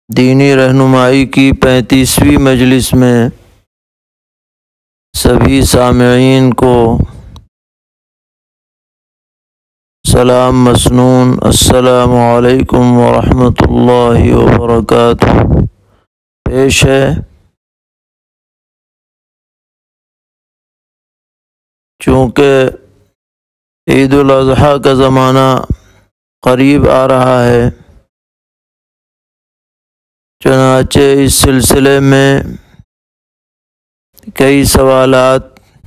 دینی رہنمائی کی 35ویں مجلس میں سبھی سامعین کو سلام مسنون، السلام علیکم ورحمۃ اللہ وبرکاتہ پیش ہے۔ چونکہ عید الاضحیٰ کا زمانہ قریب آ رہا ہے، چنانچہ اس سلسلے میں کئی سوالات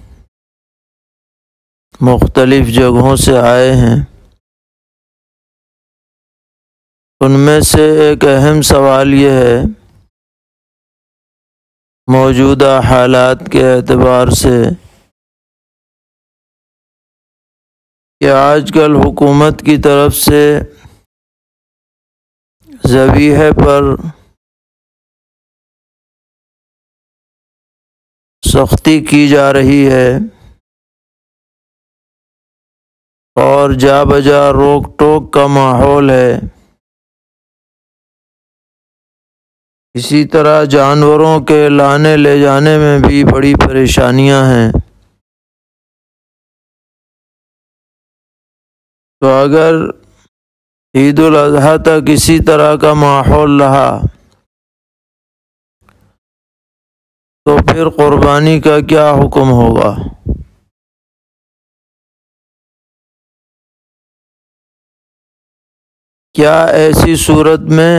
مختلف جگہوں سے آئے ہیں۔ ان میں سے ایک اہم سوال یہ ہے، موجودہ حالات کے اعتبار سے، کہ آج کل حکومت کی طرف سے ذبیحے پر سختی کی جا رہی ہے اور جا بجا روک ٹوک کا ماحول ہے۔ اسی طرح جانوروں کے لانے لے جانے میں بھی بڑی پریشانیاں ہیں۔ تو اگر عید الاضحیٰ تک اسی طرح کا ماحول رہا تو پھر قربانی کا کیا حکم ہوگا؟ کیا ایسی صورت میں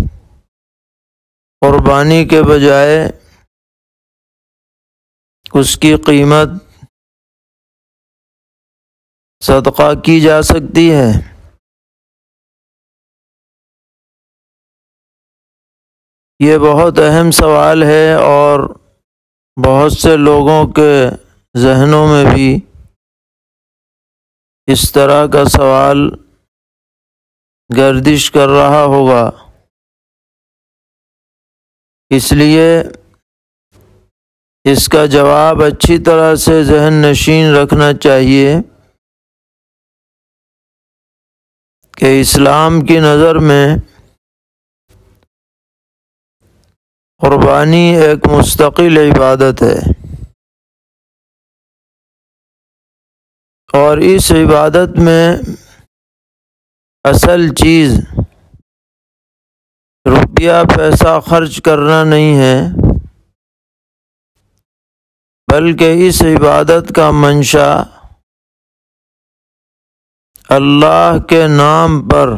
قربانی کے بجائے اس کی قیمت صدقہ کی جا سکتی ہے؟ یہ بہت اہم سوال ہے اور بہت سے لوگوں کے ذہنوں میں بھی اس طرح کا سوال گردش کر رہا ہوگا۔ اس لیے اس کا جواب اچھی طرح سے ذہن نشین رکھنا چاہیے کہ اسلام کی نظر میں قربانی ایک مستقل عبادت ہے، اور اس عبادت میں اصل چیز روپیہ پیسہ خرچ کرنا نہیں ہے، بلکہ اس عبادت کا منشا اللہ کے نام پر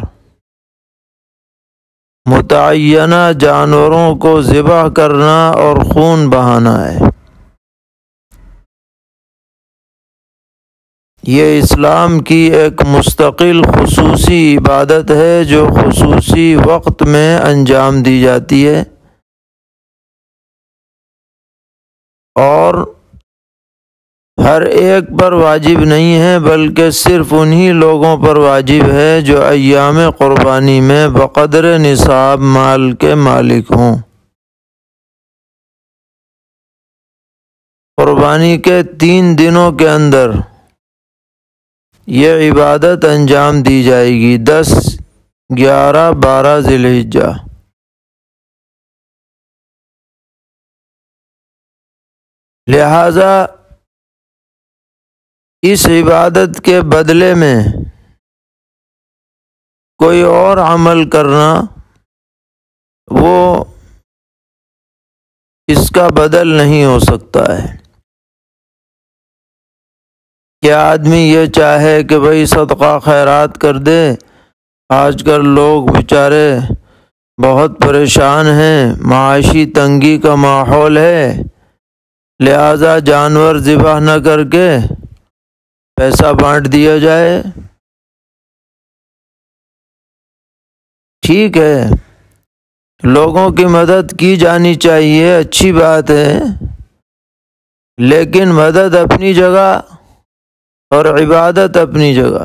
متعینہ جانوروں کو ذبح کرنا اور خون بہانا ہے۔ یہ اسلام کی ایک مستقل خصوصی عبادت ہے جو خصوصی وقت میں انجام دی جاتی ہے، اور ہر ایک پر واجب نہیں ہے، بلکہ صرف انہی لوگوں پر واجب ہے جو ایام قربانی میں بقدر نصاب مال کے مالک ہوں۔ قربانی کے 3 دنوں کے اندر یہ عبادت انجام دی جائے گی، 10، 11، 12 ذی الحجہ۔ لہذا اس عبادت کے بدلے میں کوئی اور عمل کرنا وہ اس کا بدل نہیں ہو سکتا ہے۔ کیا آدمی یہ چاہے کہ بھئی صدقہ خیرات کر دے؟ آج کل لوگ بیچارے بہت پریشان ہیں، معاشی تنگی کا ماحول ہے، لہذا جانور ذبح نہ کر کے پیسہ بانٹ دیا جائے۔ ٹھیک ہے، لوگوں کی مدد کی جانی چاہیے، اچھی بات ہے، لیکن مدد اپنی جگہ اور عبادت اپنی جگہ۔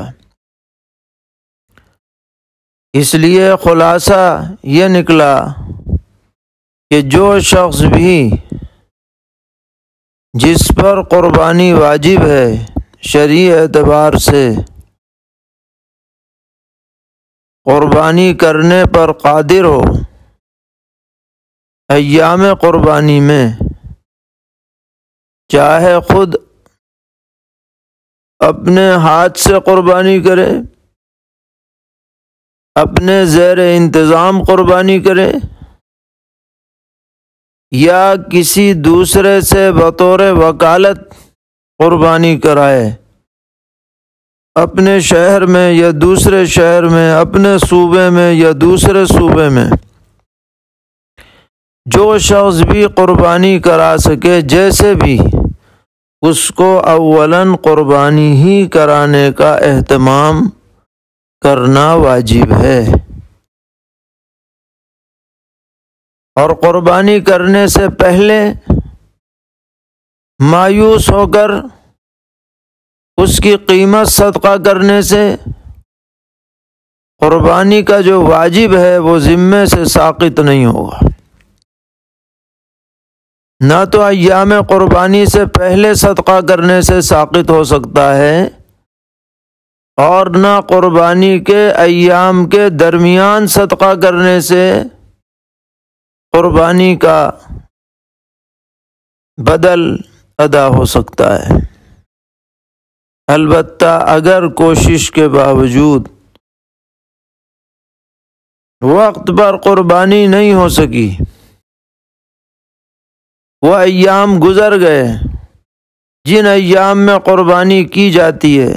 اس لیے خلاصہ یہ نکلا کہ جو شخص بھی جس پر قربانی واجب ہے شرعی اعتبار سے، قربانی کرنے پر قادر ہو، ایام قربانی میں چاہے خود اپنے ہاتھ سے قربانی کرے، اپنے زیر انتظام قربانی کرے، یا کسی دوسرے سے بطور وکالت قربانی کرائے، اپنے شہر میں یا دوسرے شہر میں، اپنے صوبے میں یا دوسرے صوبے میں، جو شخص بھی قربانی کرا سکے جیسے بھی، اس کو اولاً قربانی ہی کرانے کا اہتمام کرنا واجب ہے، اور قربانی کرنے سے پہلے مایوس ہو کر اس کی قیمت صدقہ کرنے سے قربانی کا جو واجب ہے وہ ذمے سے ساقط نہیں ہوگا۔ نہ تو ایام قربانی سے پہلے صدقہ کرنے سے ساقط ہو سکتا ہے، اور نہ قربانی کے ایام کے درمیان صدقہ کرنے سے قربانی کا بدل ادا ہو سکتا ہے۔ البتہ اگر کوشش کے باوجود وقت پر قربانی نہیں ہو سکی، وہ ایام گزر گئے جن ایام میں قربانی کی جاتی ہے،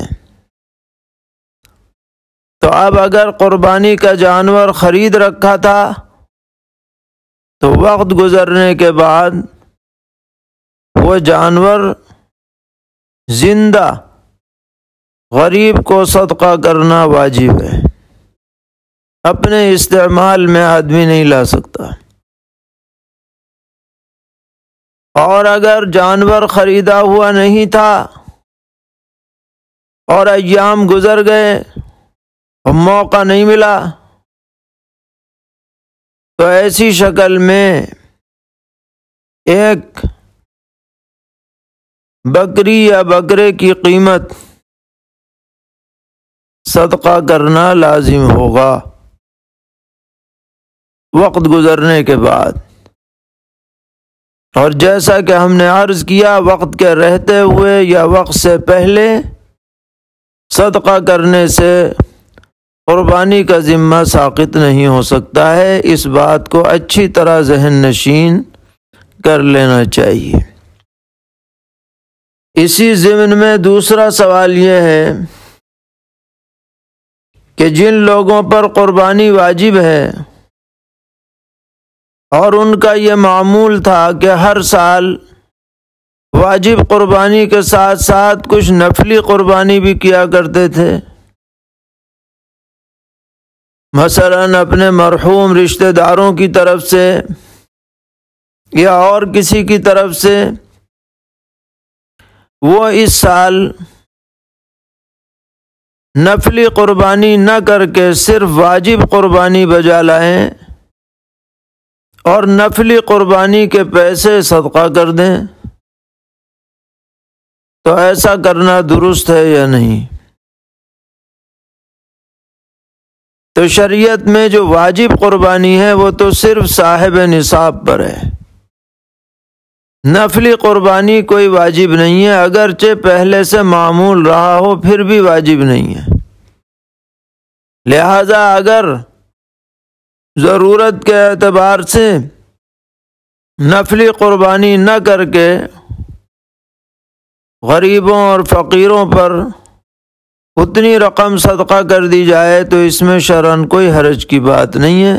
تو اب اگر قربانی کا جانور خرید رکھا تھا تو وقت گزرنے کے بعد وہ جانور زندہ غریب کو صدقہ کرنا واجب ہے، اپنے استعمال میں آدمی نہیں لا سکتا۔ اور اگر جانور خریدا ہوا نہیں تھا اور ایام گزر گئے اور موقع نہیں ملا، تو ایسی شکل میں ایک بکری یا بکرے کی قیمت صدقہ کرنا لازم ہوگا وقت گزرنے کے بعد۔ اور جیسا کہ ہم نے عرض کیا، وقت کے رہتے ہوئے یا وقت سے پہلے صدقہ کرنے سے قربانی کا ذمہ ساقط نہیں ہو سکتا ہے، اس بات کو اچھی طرح ذہن نشین کر لینا چاہیے۔ اسی ضمن میں دوسرا سوال یہ ہے کہ جن لوگوں پر قربانی واجب ہے اور ان کا یہ معمول تھا کہ ہر سال واجب قربانی کے ساتھ ساتھ کچھ نفلی قربانی بھی کیا کرتے تھے، مثلاً اپنے مرحوم رشتہ داروں کی طرف سے یا اور کسی کی طرف سے، وہ اس سال نفلی قربانی نہ کر کے صرف واجب قربانی بجا لائیں اور نفلی قربانی کے پیسے صدقہ کر دیں، تو ایسا کرنا درست ہے یا نہیں؟ تو شریعت میں جو واجب قربانی ہے وہ تو صرف صاحب نصاب پر ہے، نفلی قربانی کوئی واجب نہیں ہے، اگرچہ پہلے سے معمول رہا ہو پھر بھی واجب نہیں ہے۔ لہذا اگر ضرورت کے اعتبار سے نفلی قربانی نہ کر کے غریبوں اور فقیروں پر اتنی رقم صدقہ کر دی جائے تو اس میں شرعاً کوئی حرج کی بات نہیں ہے،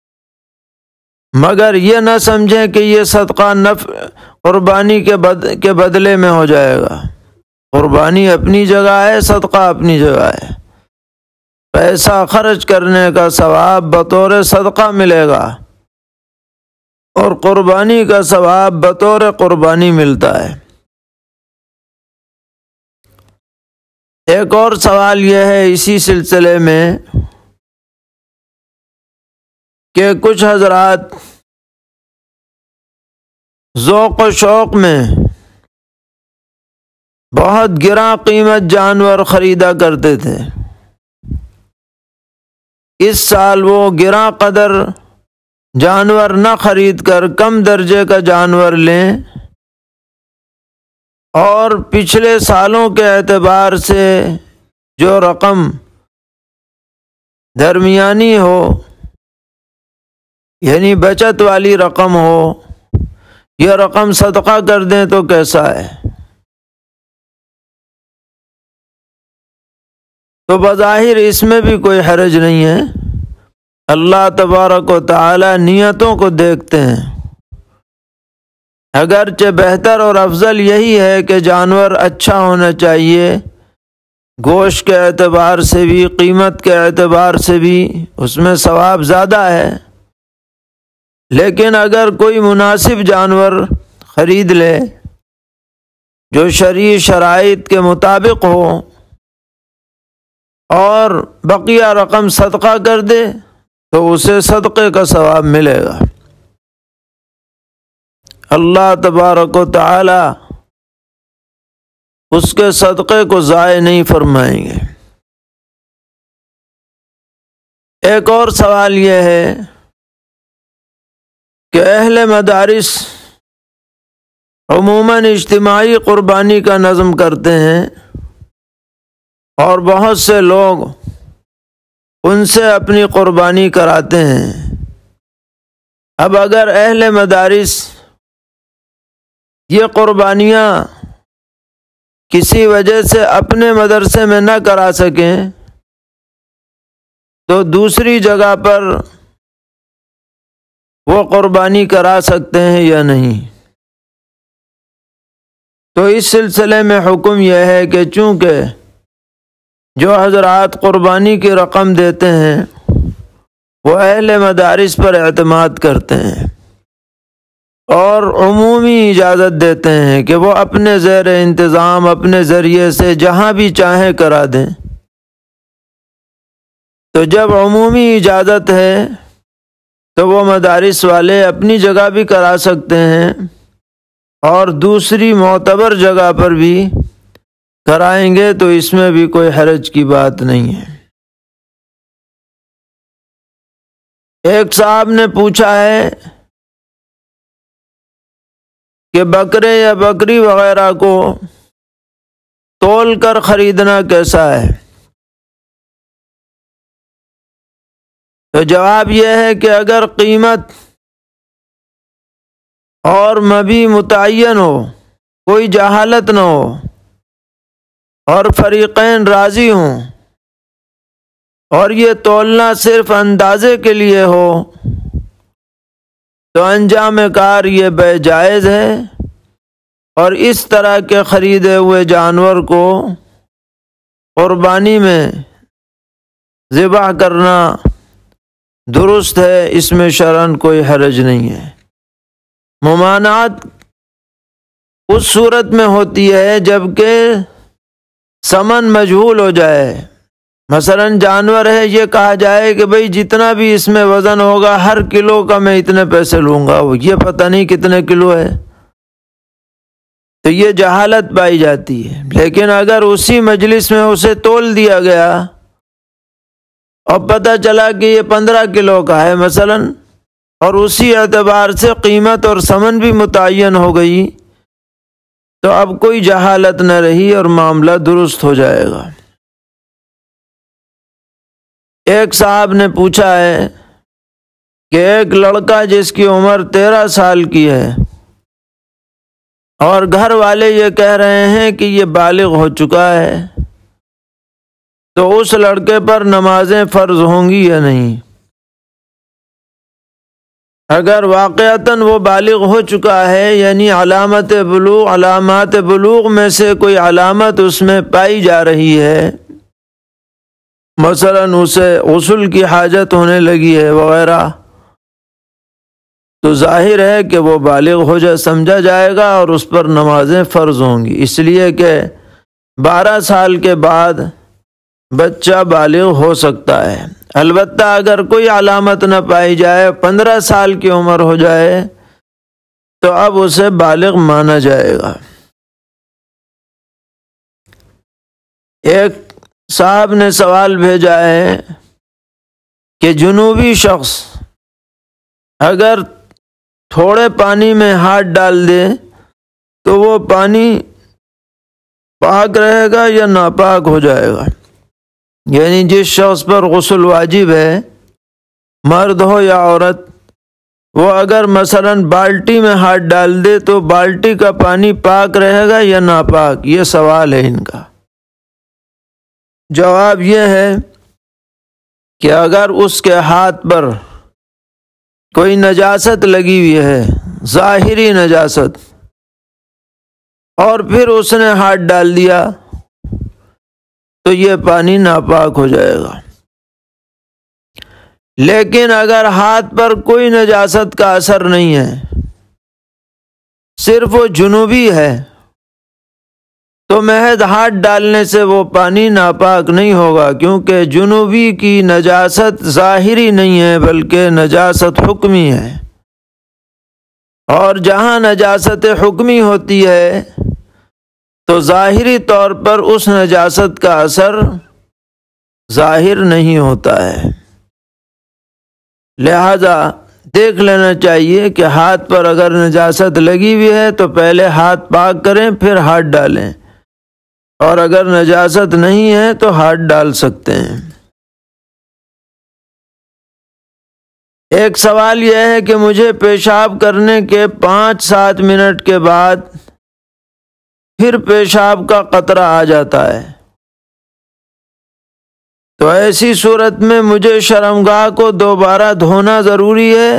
مگر یہ نہ سمجھیں کہ یہ صدقہ قربانی کے بدلے میں ہو جائے گا۔ قربانی اپنی جگہ ہے، صدقہ اپنی جگہ ہے، پیسہ خرچ کرنے کا ثواب بطور صدقہ ملے گا اور قربانی کا ثواب بطور قربانی ملتا ہے۔ ایک اور سوال یہ ہے اسی سلسلے میں کہ کچھ حضرات ذوق و شوق میں بہت گراں قیمت جانور خریدا کرتے تھے، اس سال وہ گراں قدر جانور نہ خرید کر کم درجے کا جانور لیں اور پچھلے سالوں کے اعتبار سے جو رقم درمیانی ہو یعنی بچت والی رقم ہو، یہ رقم صدقہ کر دیں تو کیسا ہے؟ تو بظاہر اس میں بھی کوئی حرج نہیں ہے، اللہ تبارک و تعالی نیتوں کو دیکھتے ہیں۔ اگرچہ بہتر اور افضل یہی ہے کہ جانور اچھا ہونا چاہیے، گوشت کے اعتبار سے بھی، قیمت کے اعتبار سے بھی اس میں ثواب زیادہ ہے، لیکن اگر کوئی مناسب جانور خرید لے جو شرعی شرائط کے مطابق ہو اور بقیہ رقم صدقہ کر دے تو اسے صدقے کا ثواب ملے گا۔ اللہ تبارک و تعالی اس کے صدقے کو ضائع نہیں فرمائیں گے۔ ایک اور سوال یہ ہے کہ اہل مدارس عموماً اجتماعی قربانی کا نظم کرتے ہیں اور بہت سے لوگ ان سے اپنی قربانی کراتے ہیں۔ اب اگر اہل مدارس یہ قربانیاں کسی وجہ سے اپنے مدرسے میں نہ کرا سکیں تو دوسری جگہ پر وہ قربانی کرا سکتے ہیں یا نہیں؟ تو اس سلسلے میں حکم یہ ہے کہ چونکہ جو حضرات قربانی کی رقم دیتے ہیں وہ اہل مدارس پر اعتماد کرتے ہیں اور عمومی اجازت دیتے ہیں کہ وہ اپنے زیر انتظام اپنے ذریعے سے جہاں بھی چاہیں کرا دیں، تو جب عمومی اجازت ہے تو وہ مدارس والے اپنی جگہ بھی کرا سکتے ہیں اور دوسری معتبر جگہ پر بھی کرائیں گے تو اس میں بھی کوئی حرج کی بات نہیں ہے۔ ایک صاحب نے پوچھا ہے کہ بکرے یا بکری وغیرہ کو تول کر خریدنا کیسا ہے؟ تو جواب یہ ہے کہ اگر قیمت اور مبیع متعین ہو، کوئی جہالت نہ ہو اور فریقین راضی ہوں اور یہ تولنا صرف اندازے کے لیے ہو تو انجام کار یہ بے جائز ہے اور اس طرح کے خریدے ہوئے جانور کو قربانی میں ذبح کرنا درست ہے، اس میں شرعاً کوئی حرج نہیں ہے۔ ممانعت اس صورت میں ہوتی ہے جبکہ ثمن مجہول ہو جائے، مثلا جانور ہے، یہ کہا جائے کہ بھئی جتنا بھی اس میں وزن ہوگا ہر کلو کا میں اتنے پیسے لوں گا، یہ پتہ نہیں کتنے کلو ہے، تو یہ جہالت پائی جاتی ہے۔ لیکن اگر اسی مجلس میں اسے تول دیا گیا اور پتہ چلا کہ یہ 15 کلو کا ہے مثلا، اور اسی اعتبار سے قیمت اور ثمن بھی متعین ہو گئی، تو اب کوئی جہالت نہ رہی اور معاملہ درست ہو جائے گا۔ ایک صاحب نے پوچھا ہے کہ ایک لڑکا جس کی عمر 13 سال کی ہے اور گھر والے یہ کہہ رہے ہیں کہ یہ بالغ ہو چکا ہے، تو اس لڑکے پر نمازیں فرض ہوں گی یا نہیں؟ اگر واقعتاً وہ بالغ ہو چکا ہے، یعنی علامات بلوغ میں سے کوئی علامت اس میں پائی جا رہی ہے، مثلا اسے غسل کی حاجت ہونے لگی ہے وغیرہ، تو ظاہر ہے کہ وہ بالغ ہو جائے سمجھا جائے گا اور اس پر نمازیں فرض ہوں گی، اس لیے کہ 12 سال کے بعد بچہ بالغ ہو سکتا ہے۔ البتہ اگر کوئی علامت نہ پائی جائے، 15 سال کی عمر ہو جائے، تو اب اسے بالغ مانا جائے گا۔ ایک صاحب نے سوال بھیجا ہے کہ جنوبی شخص اگر تھوڑے پانی میں ہاتھ ڈال دے تو وہ پانی پاک رہے گا یا ناپاک ہو جائے گا؟ یعنی جس شخص پر غسل واجب ہے، مرد ہو یا عورت، وہ اگر مثلا بالٹی میں ہاتھ ڈال دے تو بالٹی کا پانی پاک رہے گا یا ناپاک؟ یہ سوال ہے ان کا۔ جواب یہ ہے کہ اگر اس کے ہاتھ پر کوئی نجاست لگی ہوئی ہے، ظاہری نجاست، اور پھر اس نے ہاتھ ڈال دیا تو یہ پانی ناپاک ہو جائے گا۔ لیکن اگر ہاتھ پر کوئی نجاست کا اثر نہیں ہے، صرف وہ جنوبی ہے، تو محض ہاتھ ڈالنے سے وہ پانی ناپاک نہیں ہوگا، کیونکہ جنوبی کی نجاست ظاہری نہیں ہے بلکہ نجاست حکمی ہے، اور جہاں نجاست حکمی ہوتی ہے تو ظاہری طور پر اس نجاست کا اثر ظاہر نہیں ہوتا ہے۔ لہذا دیکھ لینا چاہیے کہ ہاتھ پر اگر نجاست لگی ہوئی ہے تو پہلے ہاتھ پاک کریں پھر ہاتھ ڈالیں، اور اگر نجاست نہیں ہے تو ہاتھ ڈال سکتے ہیں۔ ایک سوال یہ ہے کہ مجھے پیشاب کرنے کے 5-7 منٹ کے بعد پھر پیشاب کا قطرہ آ جاتا ہے، تو ایسی صورت میں مجھے شرمگاہ کو دوبارہ دھونا ضروری ہے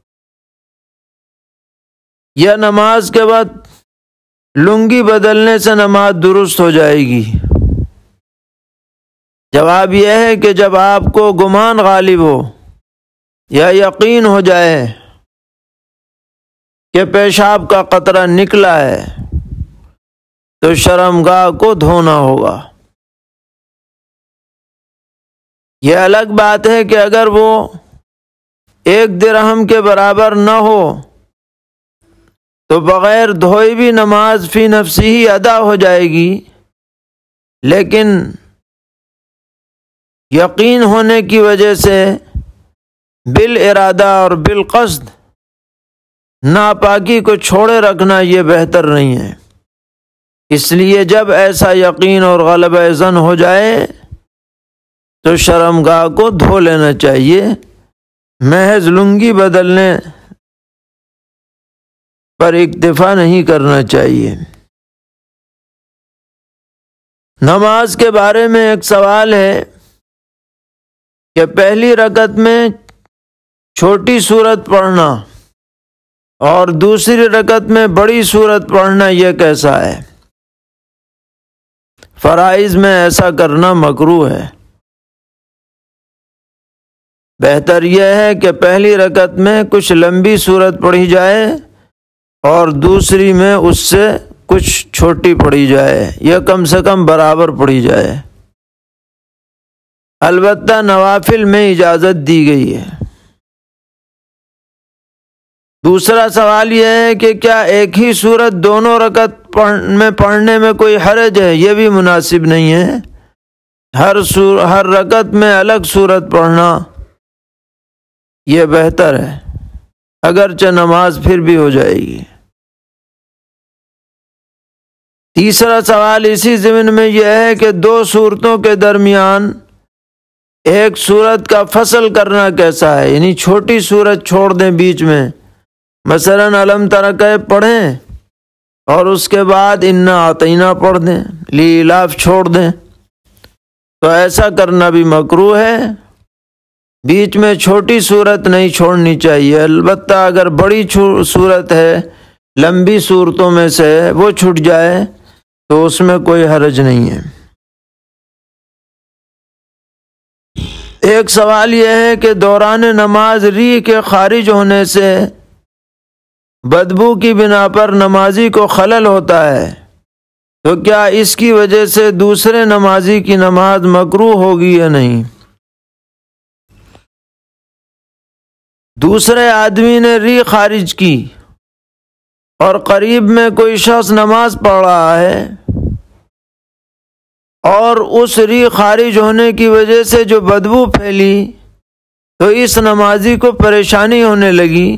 یا نماز کے بعد لنگی بدلنے سے نماز درست ہو جائے گی؟ جواب یہ ہے کہ جب آپ کو گمان غالب ہو یا یقین ہو جائے کہ پیشاب کا قطرہ نکلا ہے تو شرمگاہ کو دھونا ہوگا۔ یہ الگ بات ہے کہ اگر وہ 1 درہم کے برابر نہ ہو تو بغیر دھوئے بھی نماز فی نفسی ہی ادا ہو جائے گی، لیکن یقین ہونے کی وجہ سے بالارادہ اور بالقصد ناپاکی کو چھوڑے رکھنا یہ بہتر نہیں ہے۔ اس لیے جب ایسا یقین اور غلبہ ظن ہو جائے تو شرمگاہ کو دھو لینا چاہیے، محض لنگی بدلنے پر اکتفا نہیں کرنا چاہیے۔ نماز کے بارے میں ایک سوال ہے کہ پہلی رکعت میں چھوٹی سورت پڑھنا اور دوسری رکعت میں بڑی سورت پڑھنا یہ کیسا ہے؟ فرائض میں ایسا کرنا مکروہ ہے۔ بہتر یہ ہے کہ پہلی رکعت میں کچھ لمبی سورت پڑھی جائے اور دوسری میں اس سے کچھ چھوٹی پڑھی جائے، یا کم سے کم برابر پڑھی جائے۔ البتہ نوافل میں اجازت دی گئی ہے۔ دوسرا سوال یہ ہے کہ کیا ایک ہی سورت دونوں رکعت میں پڑھنے میں کوئی حرج ہے؟ یہ بھی مناسب نہیں ہے۔ ہر رکعت میں الگ سورت پڑھنا یہ بہتر ہے، اگرچہ نماز پھر بھی ہو جائے گی۔ تیسرا سوال اسی ضمن میں یہ ہے کہ 2 سورتوں کے درمیان ایک سورت کا فصل کرنا کیسا ہے؟ یعنی چھوٹی سورت چھوڑ دیں بیچ میں، مثلا الم تر کیف پڑھیں اور اس کے بعد انا اعطینہ پڑھ دیں، لیلاف چھوڑ دیں، تو ایسا کرنا بھی مکروہ ہے۔ بیچ میں چھوٹی صورت نہیں چھوڑنی چاہیے، البتہ اگر بڑی صورت ہے لمبی صورتوں میں سے وہ چھٹ جائے تو اس میں کوئی حرج نہیں ہے۔ ایک سوال یہ ہے کہ دوران نماز ریح کے خارج ہونے سے بدبو کی بنا پر نمازی کو خلل ہوتا ہے، تو کیا اس کی وجہ سے دوسرے نمازی کی نماز مکروہ ہوگی یا نہیں؟ دوسرے آدمی نے ریح خارج کی اور قریب میں کوئی شخص نماز پڑھ رہا ہے، اور اس ریح خارج ہونے کی وجہ سے جو بدبو پھیلی تو اس نمازی کو پریشانی ہونے لگی،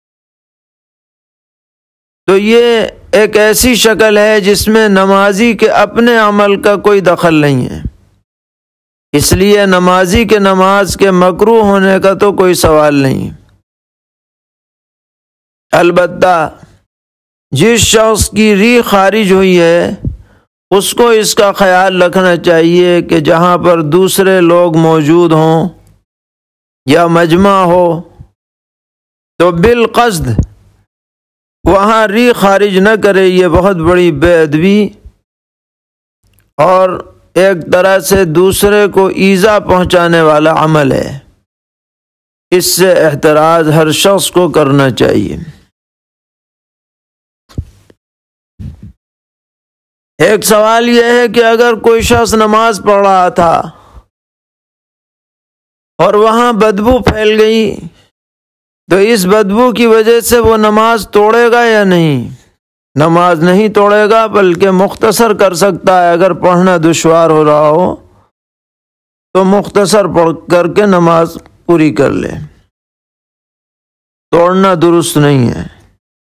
تو یہ ایک ایسی شکل ہے جس میں نمازی کے اپنے عمل کا کوئی دخل نہیں ہے، اس لیے نمازی کے نماز کے مکروہ ہونے کا تو کوئی سوال نہیں۔ البتہ جس شخص کی ریح خارج ہوئی ہے اس کو اس کا خیال رکھنا چاہیے کہ جہاں پر دوسرے لوگ موجود ہوں یا مجمع ہو تو بالقصد وہاں ریح خارج نہ کرے، یہ بہت بڑی بے ادبی اور ایک طرح سے دوسرے کو ایذا پہنچانے والا عمل ہے، اس سے احتراز ہر شخص کو کرنا چاہیے۔ ایک سوال یہ ہے کہ اگر کوئی شخص نماز پڑھ رہا تھا اور وہاں بدبو پھیل گئی تو اس بدبو کی وجہ سے وہ نماز توڑے گا یا نہیں؟ نماز نہیں توڑے گا بلکہ مختصر کر سکتا ہے، اگر پڑھنا دشوار ہو رہا ہو تو مختصر پڑھ کر کے نماز پوری کر لے، توڑنا درست نہیں ہے۔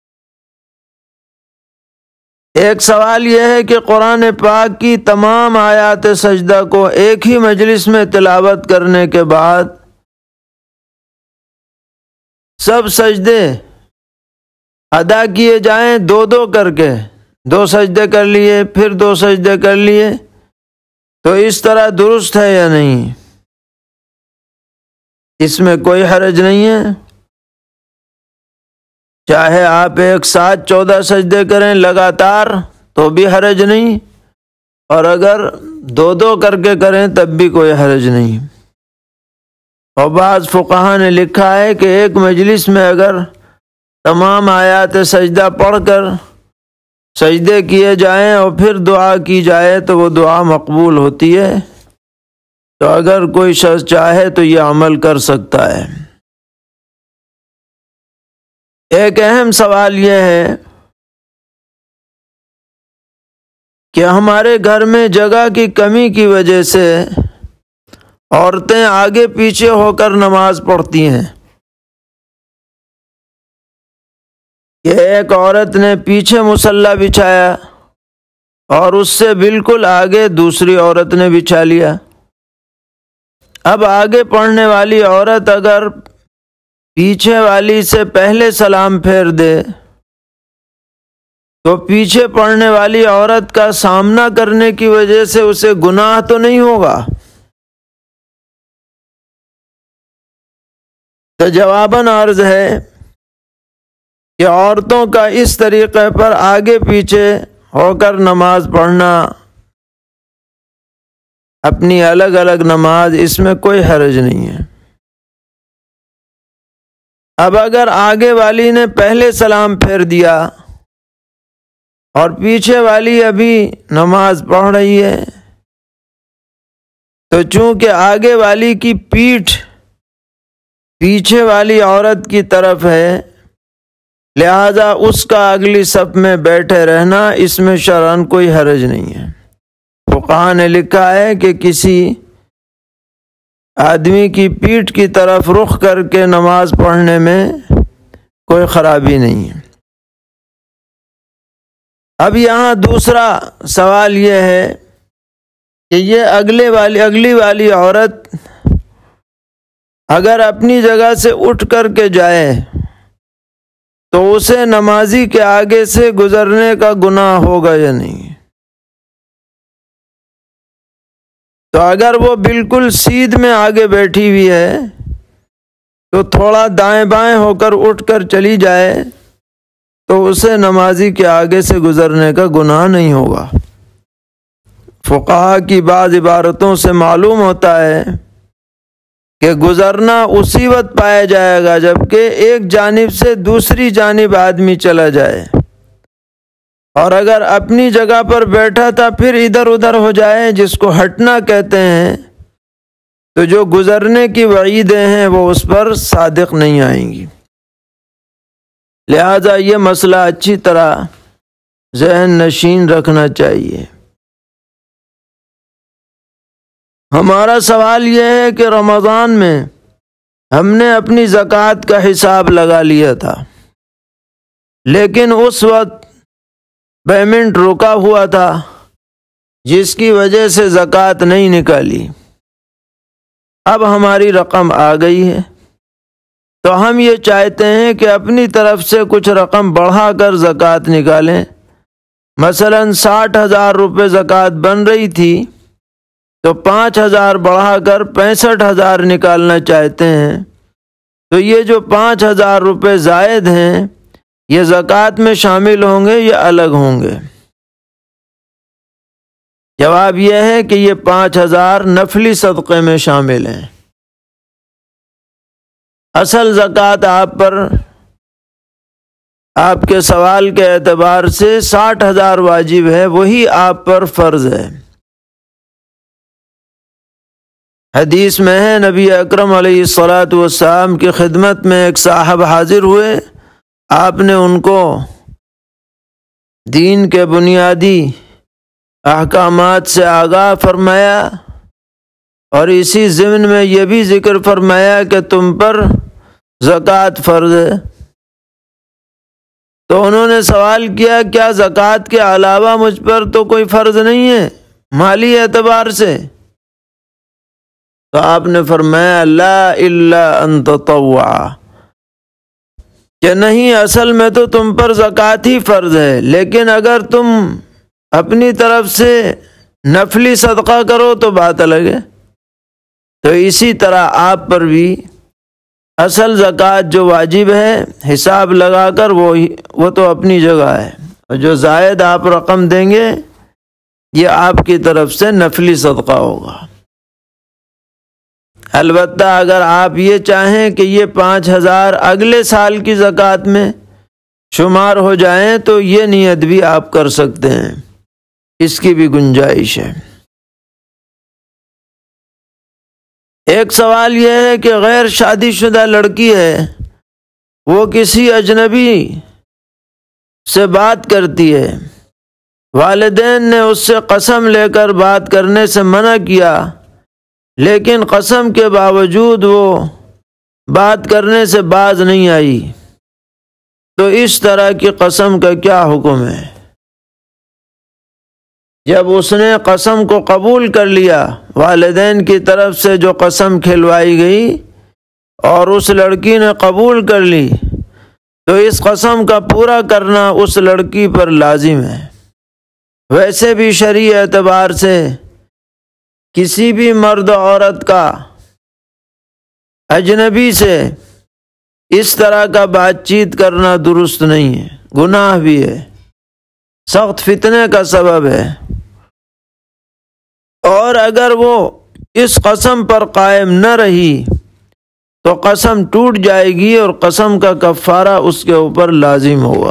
ایک سوال یہ ہے کہ قرآن پاک کی تمام آیات سجدہ کو ایک ہی مجلس میں تلاوت کرنے کے بعد سب سجدے ادا کیے جائیں دو دو کر کے، 2 سجدے کر لیے پھر 2 سجدے کر لیے، تو اس طرح درست ہے یا نہیں؟ اس میں کوئی حرج نہیں ہے، چاہے آپ ایک ساتھ 14 سجدے کریں لگاتار تو بھی حرج نہیں، اور اگر 2 کر کے کریں تب بھی کوئی حرج نہیں۔ اور بعض فقہاء نے لکھا ہے کہ ایک مجلس میں اگر تمام آیات سجدہ پڑھ کر سجدے کیے جائیں اور پھر دعا کی جائے تو وہ دعا مقبول ہوتی ہے، تو اگر کوئی شخص چاہے تو یہ عمل کر سکتا ہے۔ ایک اہم سوال یہ ہے کہ ہمارے گھر میں جگہ کی کمی کی وجہ سے عورتیں آگے پیچھے ہو کر نماز پڑھتی ہیں، کہ ایک عورت نے پیچھے مصلی بچھایا اور اس سے بالکل آگے دوسری عورت نے بچھا لیا۔ اب آگے پڑھنے والی عورت اگر پیچھے والی سے پہلے سلام پھیر دے تو پیچھے پڑھنے والی عورت کا سامنا کرنے کی وجہ سے اسے گناہ تو نہیں ہوگا؟ تو جواباً عرض ہے کہ عورتوں کا اس طریقے پر آگے پیچھے ہو کر نماز پڑھنا، اپنی الگ الگ نماز، اس میں کوئی حرج نہیں ہے۔ اب اگر آگے والی نے پہلے سلام پھیر دیا اور پیچھے والی ابھی نماز پڑھ رہی ہے تو چونکہ آگے والی کی پیٹھ پیچھے والی عورت کی طرف ہے، لہذا اس کا اگلی صف میں بیٹھے رہنا، اس میں شرعاً کوئی حرج نہیں ہے۔ فقہاء نے لکھا ہے کہ کسی آدمی کی پیٹھ کی طرف رخ کر کے نماز پڑھنے میں کوئی خرابی نہیں ہے۔ اب یہاں دوسرا سوال یہ ہے کہ یہ اگلی والی عورت اگر اپنی جگہ سے اٹھ کر کے جائے تو اسے نمازی کے آگے سے گزرنے کا گناہ ہوگا یا نہیں؟ تو اگر وہ بالکل سیدھ میں آگے بیٹھی ہوئی ہے تو تھوڑا دائیں بائیں ہو کر اٹھ کر چلی جائے تو اسے نمازی کے آگے سے گزرنے کا گناہ نہیں ہوگا۔ فقہاء کی بعض عبارتوں سے معلوم ہوتا ہے کہ گزرنا اسی وقت پایا جائے گا جبکہ ایک جانب سے دوسری جانب آدمی چلا جائے، اور اگر اپنی جگہ پر بیٹھا تھا پھر ادھر ادھر ہو جائے، جس کو ہٹنا کہتے ہیں، تو جو گزرنے کی وعیدیں ہیں وہ اس پر صادق نہیں آئیں گی۔ لہذا یہ مسئلہ اچھی طرح ذہن نشین رکھنا چاہیے۔ ہمارا سوال یہ ہے کہ رمضان میں ہم نے اپنی زکوٰۃ کا حساب لگا لیا تھا، لیکن اس وقت پیمنٹ رکا ہوا تھا جس کی وجہ سے زکوٰۃ نہیں نکالی۔ اب ہماری رقم آ گئی ہے تو ہم یہ چاہتے ہیں کہ اپنی طرف سے کچھ رقم بڑھا کر زکوٰۃ نکالیں۔ مثلا 60,000 روپے زکوٰۃ بن رہی تھی تو 5,000 بڑھا کر 65,000 نکالنا چاہتے ہیں، تو یہ جو 5,000 روپے زائد ہیں یہ زکوٰۃ میں شامل ہوں گے یا الگ ہوں گے؟ جواب یہ ہے کہ یہ 5,000 نفلی صدقے میں شامل ہیں۔ اصل زکوٰۃ آپ پر آپ کے سوال کے اعتبار سے 60,000 واجب ہے، وہی آپ پر فرض ہے۔ حدیث میں ہے نبی اکرم علیہ الصلاۃ والسلام کی خدمت میں ایک صاحب حاضر ہوئے، آپ نے ان کو دین کے بنیادی احکامات سے آگاہ فرمایا اور اسی ضمن میں یہ بھی ذکر فرمایا کہ تم پر زکوٰۃ فرض ہے۔ تو انہوں نے سوال کیا، کیا زکوٰۃ کے علاوہ مجھ پر تو کوئی فرض نہیں ہے مالی اعتبار سے؟ تو آپ نے فرمایا لا الا ان تطوع، کہ نہیں، اصل میں تو تم پر زکوٰۃ ہی فرض ہے، لیکن اگر تم اپنی طرف سے نفلی صدقہ کرو تو بات الگ ہے۔ تو اسی طرح آپ پر بھی اصل زکوٰۃ جو واجب ہے حساب لگا کر وہ تو اپنی جگہ ہے، اور جو زائد آپ رقم دیں گے یہ آپ کی طرف سے نفلی صدقہ ہوگا۔ البتہ اگر آپ یہ چاہیں کہ یہ 5,000 اگلے سال کی زکوٰۃ میں شمار ہو جائیں تو یہ نیت بھی آپ کر سکتے ہیں، اس کی بھی گنجائش ہے۔ ایک سوال یہ ہے کہ غیر شادی شدہ لڑکی ہے، وہ کسی اجنبی سے بات کرتی ہے، والدین نے اس سے قسم لے کر بات کرنے سے منع کیا، لیکن قسم کے باوجود وہ بات کرنے سے باز نہیں آئی، تو اس طرح کی قسم کا کیا حکم ہے؟ جب اس نے قسم کو قبول کر لیا، والدین کی طرف سے جو قسم کھلوائی گئی اور اس لڑکی نے قبول کر لی، تو اس قسم کا پورا کرنا اس لڑکی پر لازم ہے۔ ویسے بھی شرعی اعتبار سے کسی بھی مرد عورت کا اجنبی سے اس طرح کا بات چیت کرنا درست نہیں ہے، گناہ بھی ہے، سخت فتنے کا سبب ہے، اور اگر وہ اس قسم پر قائم نہ رہی تو قسم ٹوٹ جائے گی اور قسم کا کفارہ اس کے اوپر لازم ہوگا۔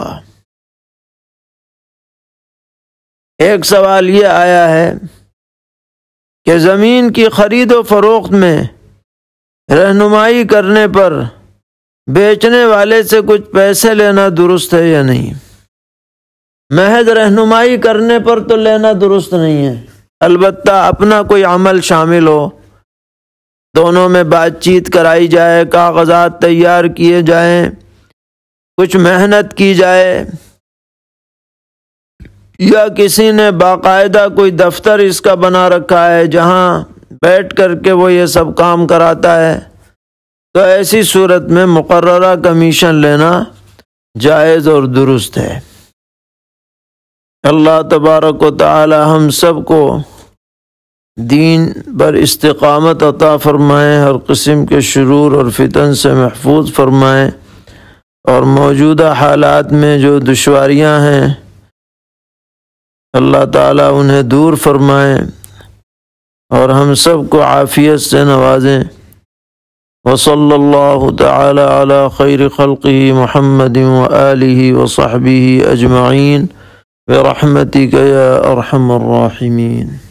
ایک سوال یہ آیا ہے کہ زمین کی خرید و فروخت میں رہنمائی کرنے پر بیچنے والے سے کچھ پیسے لینا درست ہے یا نہیں؟ محض رہنمائی کرنے پر تو لینا درست نہیں ہے، البتہ اپنا کوئی عمل شامل ہو، دونوں میں بات چیت کرائی جائے، کاغذات تیار کیے جائیں، کچھ محنت کی جائے، یا کسی نے باقاعدہ کوئی دفتر اس کا بنا رکھا ہے جہاں بیٹھ کر کے وہ یہ سب کام کراتا ہے، تو ایسی صورت میں مقررہ کمیشن لینا جائز اور درست ہے۔ اللہ تبارک و تعالی ہم سب کو دین پر استقامت عطا فرمائے، ہر قسم کے شرور اور فتن سے محفوظ فرمائے، اور موجودہ حالات میں جو دشواریاں ہیں اللہ تعالیٰ انہیں دور فرمائے اور ہم سب کو عافیت سے نوازیں۔ وصلی اللہ تعالی علی خیر خلقہ محمد وآلہ وصحبہ اجمعین برحمتک یا ارحم الراحمین۔